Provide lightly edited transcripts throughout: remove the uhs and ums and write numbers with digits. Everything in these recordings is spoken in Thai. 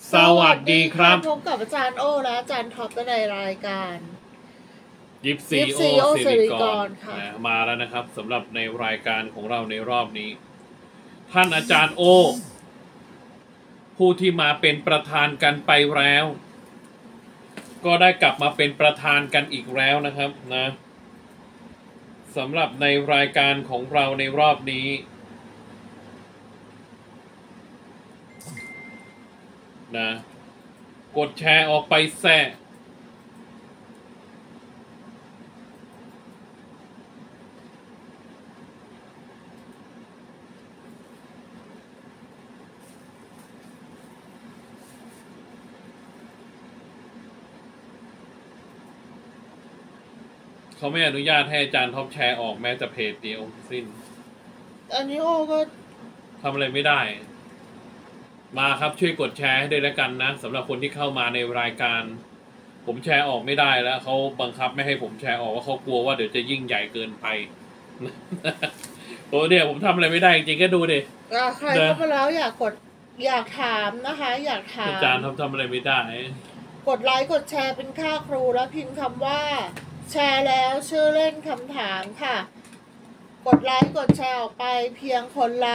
สวัสดีครับพบกับอาจารย์โอและอาจารย์ท็อปในรายการยิปซีโอสิริกรมาแล้วนะครับสำหรับในรายการของเราในรอบนี้ท่านอาจารย์โอผู้ที่มาเป็นประธานกันไปแล้วก็ได้กลับมาเป็นประธานกันอีกแล้วนะครับนะสำหรับในรายการของเราในรอบนี้นะกดแชร์ออกไปแซ่เขาไม่อนุญาตให้อาจารย์ท็อปแชร์ออกแม้แต่เพจเดียวสิ้นอันนี้โอก็ทำอะไรไม่ได้มาครับช่วยกดแชร์ให้ด้วยแล้วกันนะสำหรับคนที่เข้ามาในรายการผมแชร์ออกไม่ได้แล้วเขาบังคับไม่ให้ผมแชร์ออกว่าเขากลัวว่าเดี๋ยวจะยิ่งใหญ่เกินไปโอ้เนี่ยผมทำอะไรไม่ได้จริงๆก็ดูดิใครเข้ามาแล้วอยากถามนะคะอยากถามอาจารย์ทำอะไรไม่ได้กดไลค์กดแชร์เป็นค่าครูแล้วพิมพ์คำว่าแชร์แล้วชื่อเล่นคำถามค่ะกดไลค์กดแชร์ออกไปเพียงคนละ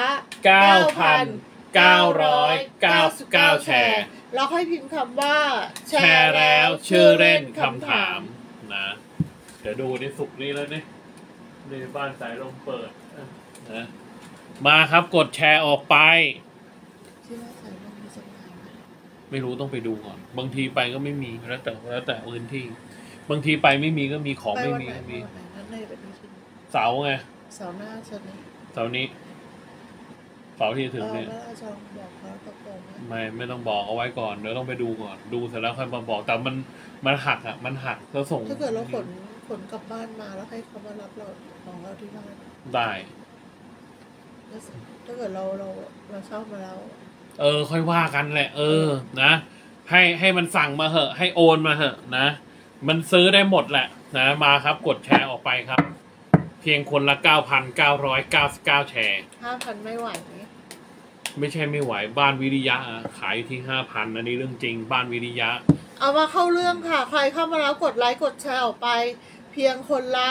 9,999 แชร์แล้วค่อยพิมพ์คำว่าแชร์แล้วชื่อเล่นคำถามนะเดี๋ยวดูในสุกนี้แล้วนี่ในบ้านสายลมเปิดนะมาครับกดแชร์ออกไปไม่รู้ต้องไปดูก่อนบางทีไปก็ไม่มีแล้วแต่พื้นที่บางทีไปไม่มีก็มีของไม่มีเสาไงเสาหน้าเสาร์นี้เสาร์นี้เสาร์ที่ถึงเนี่ยไม่ต้องบอกเอาไว้ก่อนเดี๋ยวต้องไปดูก่อนดูเสร็จแล้วค่อยมาบอกแต่มันหักอ่ะมันหักแล้วส่งถ้าเกิดเราขนกลับบ้านมาแล้วให้เขามารับเราของเราที่บ้านได้ถ้าเกิดเราเช่ามาแล้วค่อยว่ากันแหละนะให้มันสั่งมาเหอะให้โอนมาเหอะนะมันซื้อได้หมดแหละนะมาครับกดแชร์ออกไปครับเพียงคนละ 9,999 แชร์ 5,000 ไม่ไหวไม่ใช่ไม่ไหวบ้านวิริยะขายที่ 5,000 อันนี้เรื่องจริงบ้านวิริยะเอามาเข้าเรื่องค่ะใครเข้ามาแล้วกดไลค์กดแชร์ออกไปเพียงคนละ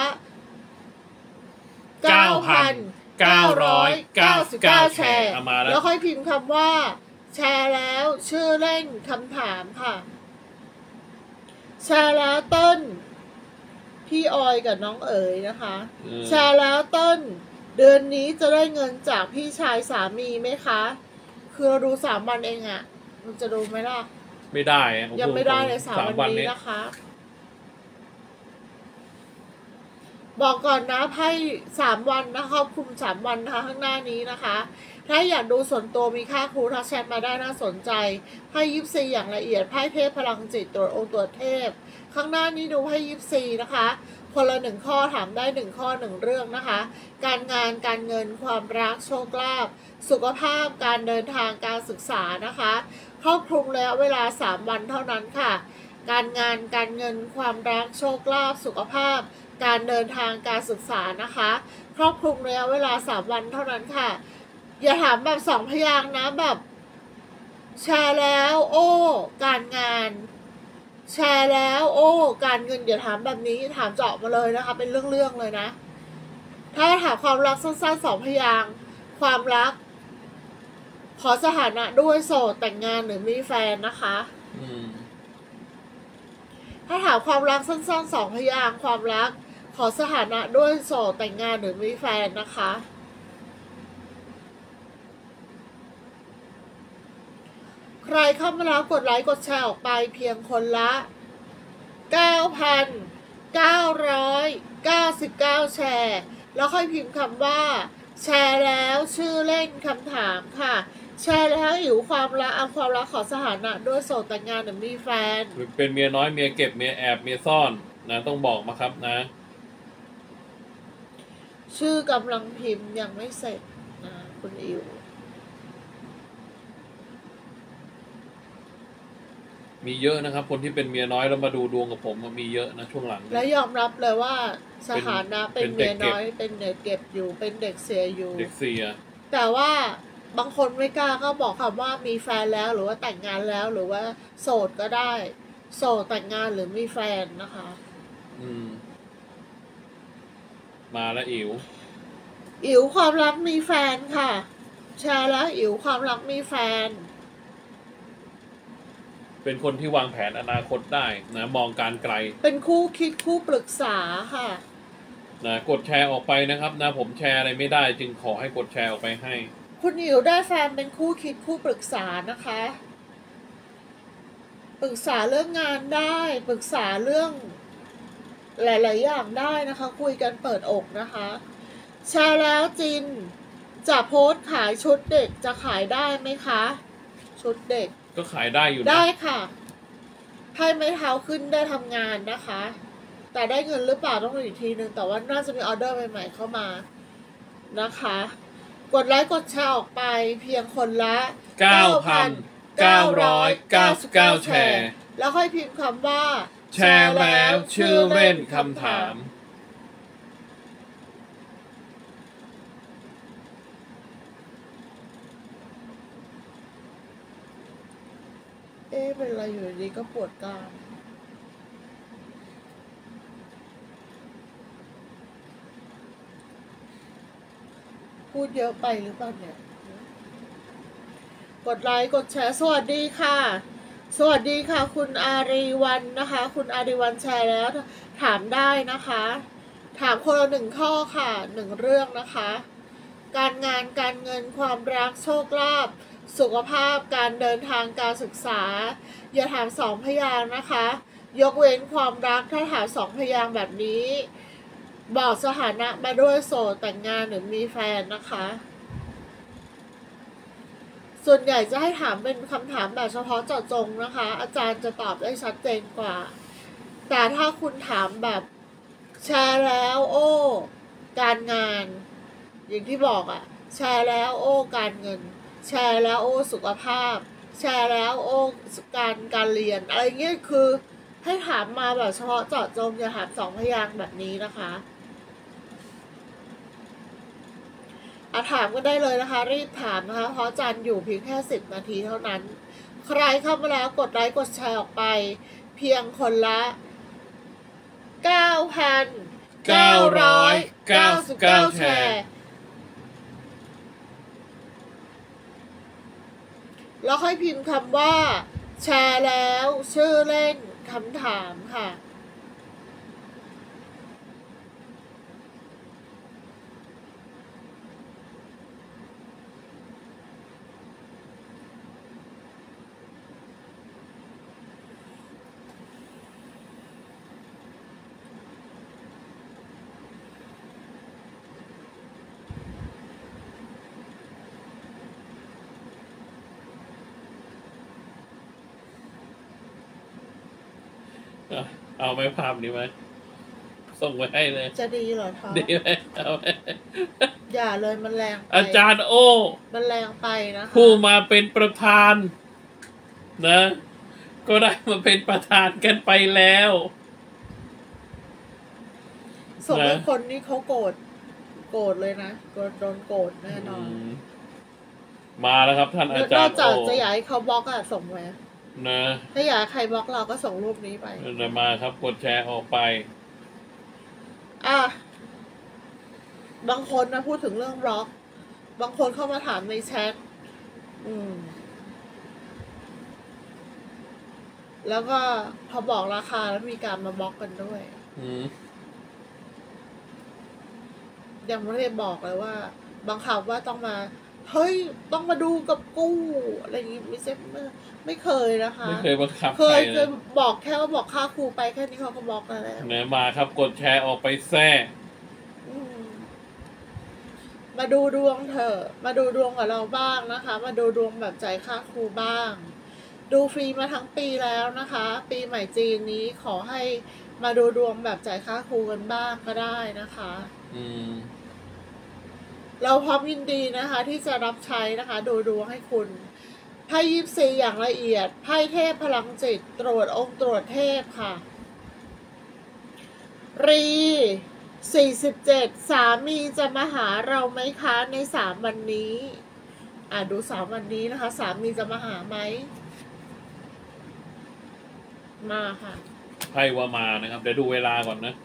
9,999 แชร์แล้วค่อยพิมพ์คำว่าแชร์แล้วชื่อเล่นคำถามค่ะแชร์แล้วต้นพี่ออยกับน้องเอ๋ยนะคะแชร์แล้วต้นเดือนนี้จะได้เงินจากพี่ชายสามีไหมคะคือเราดู3 วันเองอะมันจะดูไหมล่ะไม่ได้ยังไม่ได้เลย3 วันนี้นะคะบอกก่อนนะไพ่3 วันนะคะครอบคลุม3 วันนะคะข้างหน้านี้นะคะถ้าอยากดูส่วนตัวมีค่าครูทักแชทมาได้น่าสนใจไพ่ยิปซีอย่างละเอียดไพ่เทพพลังจิตตัวองค์ตัวเทพข้างหน้านี้ดูไพ่ยิปซีนะคะคนละ1 ข้อถามได้1 ข้อ 1 เรื่องนะคะการงานการเงินความรักโชคลาภสุขภาพการเดินทางการศึกษานะคะครอบคลุมแล้วเวลา3 วันเท่านั้นค่ะการงานการเงินความรักโชคลาภสุขภาพการเดินทางการศึกษานะคะครอบคลุมระยะเวลา3 วันเท่านั้นค่ะอย่าถามแบบ2 พยางค์นะแบบแชร์แล้วโอ้การงานแชร์แล้วโอ้การเงินอย่าถามแบบนี้ถามเจาะมาเลยนะคะเป็นเรื่องเลยนะถ้าถามความรักสั้นๆ2 พยางค์ความรักขอสถานะด้วยโสดแต่งงานหรือมีแฟนนะคะถ้าถามความรักสั้นๆ2 พยางค์ความรักขอสถานะด้วยโสดแต่งงานหรือมีแฟนนะคะใครเข้ามาแล้วกดไลค์กดแชร์ออกไปเพียงคนละ 9,999 แชร์แล้วค่อยพิมพ์คำว่าแชร์แล้วชื่อเล่นคำถามค่ะแชร์แล้วหิวความรักความรักขอสถานะด้วยโสดแต่งงานหรือมีแฟนเป็นเมียน้อยเมียเก็บเมียแอบเมียซ่อนนะต้องบอกมาครับนะชื่อกำลังพิมพ์ยังไม่เสร็จนะคุณอิวมีเยอะนะครับคนที่เป็นเมียน้อยแล้วมาดูดวงกับผมมีเยอะนะช่วงหลังและยอมรับเลยว่าสถานะเป็นเมียน้อยเป็นเด็กเก็บอยู่เป็นเด็กเสียอยู่เด็กเสียแต่ว่าบางคนไม่กล้าก็บอกคำว่ามีแฟนแล้วหรือว่าแต่งงานแล้วหรือว่าโสดก็ได้ โสดแต่งงานหรือมีแฟนนะคะมาแล้วอิ๋วอิ๋วความรักมีแฟนค่ะแชร์แล้วอิ๋วความรักมีแฟนเป็นคนที่วางแผนอนาคตได้นะมองการไกลเป็นคู่คิดคู่ปรึกษาค่ะนะกดแชร์ออกไปนะครับนะผมแชร์อะไรไม่ได้จึงขอให้กดแชร์ออกไปให้คุณอิ๋วได้แฟนเป็นคู่คิดคู่ปรึกษานะคะ ปรึกษาเรื่องงานได้ปรึกษาเรื่องหลายๆอย่างได้นะคะ คุยกันเปิดอกนะคะแชร์แล้วจินจะโพสต์ขายชุดเด็กจะขายได้ไหมคะ ชุดเด็กก็ขายได้อยู่นะได้ค่ะให้ไม้เท้าขึ้นได้ทำงานนะคะ แต่ได้เงินหรือเปล่าต้องดูอีกทีนึงแต่ว่าน่าจะมีออเดอร์ใหม่ๆเข้ามานะคะ กดไลค์กดแชร์ออกไปเพียงคนละ 9,999 แชร์แล้วค่อยพิมพ์คำว่าแชร์แล้วชื่อเล่นคำถามเป็นอะไรอยู่ดีก็ปวดกรามพูดเยอะไปหรือเปล่าเนี่ย กดไลค์กดแชร์สวัสดีค่ะ สวัสดีค่ะ คุณอารีวันนะคะ คุณอารีวันแชร์แล้วถามได้นะคะ ถามคนละหนึ่งข้อค่ะหนึ่งเรื่องนะคะ การงานการเงินความรักโชคลาภสุขภาพการเดินทางการศึกษาอย่าถามสองพยางค์นะคะ ยกเว้นความรักถ้าถามสองพยางค์แบบนี้บอกสถานะมาด้วยโสดแต่งงานหรือมีแฟนนะคะ ส่วนใหญ่จะให้ถามเป็นคำถามแบบเฉพาะเจาะจงนะคะ อาจารย์จะตอบได้ชัดเจนกว่า แต่ถ้าคุณถามแบบแชร์แล้วโอ้การงานอย่างที่บอกอะแชร์แล้วโอ้การเงินแชร์แล้วโอ้สุขภาพแชร์แล้วโอ้การเรียนอะไรเงี้ยคือให้ถามมาแบบเฉพาะเจาะจงอย่าถามสองพยางค์แบบนี้นะคะถามก็ได้เลยนะคะรีบถามนะคะเพราะอาจารย์อยู่เพียงแค่10 นาทีเท่านั้นใครเข้ามาแล้วกดไลค์กดแชร์ออกไปเพียงคนละ 9,999 แชร์แล้วค่อยพิมพ์คำว่าแชร์แล้วชื่อเล่นคำถามค่ะเอาไหมภาพนี้ไหมส่งไปให้เลยจะดีเหรอท้อดีไหมเอาไหมอย่าเลยมันแรงไปอาจารย์โอ้มันแรงไปนะคะผู้มาเป็นประธานนะ ก็ได้มาเป็นประธานกันไปแล้วส่งให้คนนี่เขาโกรธเลยนะโดนโกรธแน่นอนมาแล้วครับท่านอาจารย์นอกจากโอ้จะอยากให้เขาบล็อกอะส่งมานะถ้าอยากให้ใครบล็อกเราก็ส่งรูปนี้ไปมาครับกดแชร์ออกไปบางคนนะพูดถึงเรื่องบล็อก บางคนเข้ามาถามในแชทแล้วก็พอบอกราคาแล้วมีการมาบล็อกกันด้วย ยังไม่ได้บอกเลยว่าบังคับว่าต้องมาเฮ้ยต้องมาดูกับกูอะไรอย่างงี้ไม่เคยนะคะไม่เคยบังคับเคใครยเลยบอกแค่ว่าบอกค่าครูไปแค่นี้เขาก็บล็อกแล้วเนี่ยมาครับกดแชร์ออกไปแซ่มาดูดวงเถอะมาดูดวงกับเราบ้างนะคะ มาดูดวงแบบจ่ายค่าครูบ้าง ดูฟรีมาทั้งปีแล้วนะคะ ปีใหม่จีนนี้ขอให้มาดูดวงแบบจ่ายค่าครูกันบ้างก็ได้นะคะเราพร้อมยินดีนะคะ ที่จะรับใช้นะคะ ดูดวงให้คุณไพ่24อย่างละเอียดไพ่เทพพลังจิตตรวจองค์ตรวจเทพค่ะรี47สามีจะมาหาเราไหมคะใน3 วันนี้ดู3 วันนี้นะคะสามีจะมาหาไหมมาค่ะไพ่ว่ามานะครับเดี๋ยวดูเวลาก่อนนะ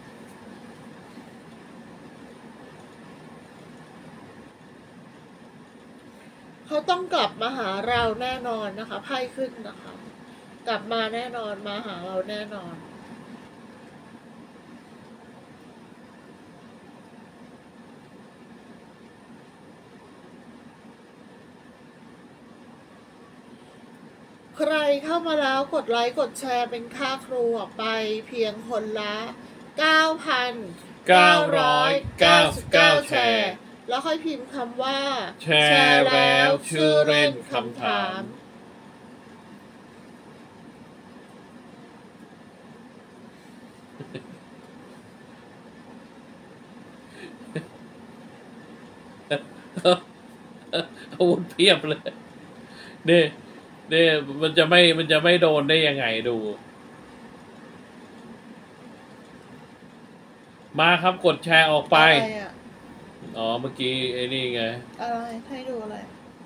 เขาต้องกลับมาหาเราแน่นอนนะคะไพ่ขึ้นนะคะกลับมาแน่นอนมาหาเราแน่นอนใครเข้ามาแล้วกดไลค์กดแชร์เป็นค่าครูออกไปเพียงคนละ 9,999 แชร์แล้วค่อยพิมพ์คำว่าแชร์แล้วชื่อเล่นคำถามอาวุธเพียบเลยเนี่ยมันจะไม่โดนได้ยังไงดูมาครับกดแชร์ออกไปอ๋อเมื่อกี้ไอ้นี่ไงอะไรให้ดูอะไร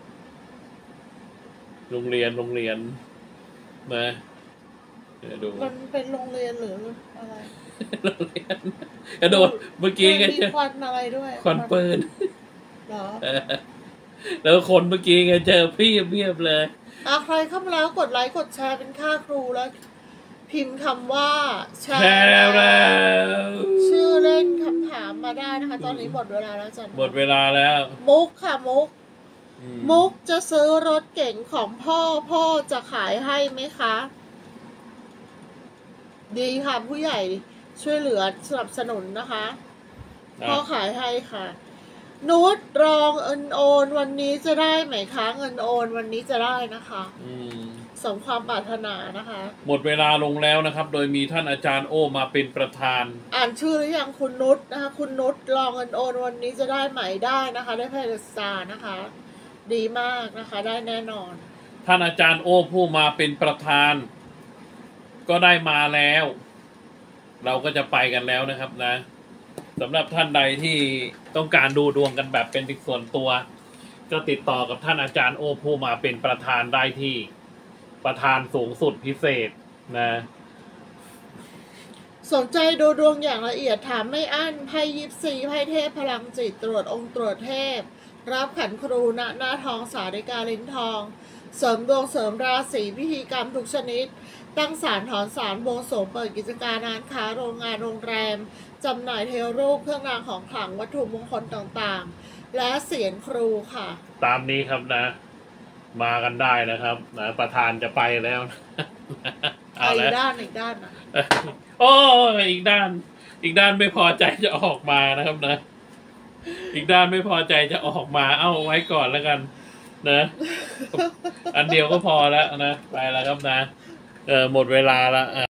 โรงเรียนมาเดี๋ยวดูมันเป็นโรงเรียนหรืออะไรโรงเรียนกระโดดเมื่อกี้ไงมีควันอะไรด้วยควันปืนเหรอแล้วคนเมื่อกี้ไงเจอพี่เพียบเลยใครเข้ามาแล้วกดไลค์กดแชร์เป็นค่าครูแล้วพิมพ์คำว่าแชร์แล้วชื่อเล่นคำถามมาได้นะคะตอนนี้หมดเวลาแล้วจ้ะหมดเวลาแล้วมุกค่ะมุกจะซื้อรถเก๋งของพ่อจะขายให้ไหมคะดีค่ะผู้ใหญ่ช่วยเหลือสนับสนุนนะคะพ่อขายให้ค่ะนุชรองเงินโอนวันนี้จะได้ไหมคะเงินโอนวันนี้จะได้นะคะสมความปรารถนานะคะหมดเวลาลงแล้วนะครับโดยมีท่านอาจารย์โอมาเป็นประธานอ่านชื่อหรือยังคุณนุชนะคะคุณนุชรองเงินโอนวันนี้จะได้ไหมได้นะคะได้ไพ่เดอะสตาร์นะคะดีมากนะคะได้แน่นอนท่านอาจารย์โอผู้มาเป็นประธานก็ได้มาแล้วเราก็จะไปกันแล้วนะครับนะสำหรับท่านใดที่ต้องการดูดวงกันแบบเป็นส่วนตัวก็ติดต่อกับท่านอาจารย์โอผู้มาเป็นประธานได้ที่ประธานสูงสุดพิเศษนะสนใจดูดวงอย่างละเอียดถามไม่อั้นไพ่24ไพ่เทพพลังจิตตรวจองค์ตรวจเทพรับขันครูณหน้าทองสาริกาลิ้นทองเสริมดวงเสริมราศีพิธีกรรมทุกชนิดตั้งศาลถอนศาลบวงสรวงเปิดกิจการร้านค้าโรงงานโรงแรมจำหน่ายเทวรูปเครื่องรางของขลังวัตถุมงคลต่างๆและเสียงครูค่ะตามนี้ครับนะมากันได้นะครับนะประธานจะไปแล้วอีกด้านนะโอ้อีกด้านไม่พอใจจะออกมานะครับนะอีกด้านไม่พอใจจะออกมาเอาไว้ก่อนแล้วกันนะอันเดียวก็พอแล้วนะไปแล้วครับนะหมดเวลาแล้ว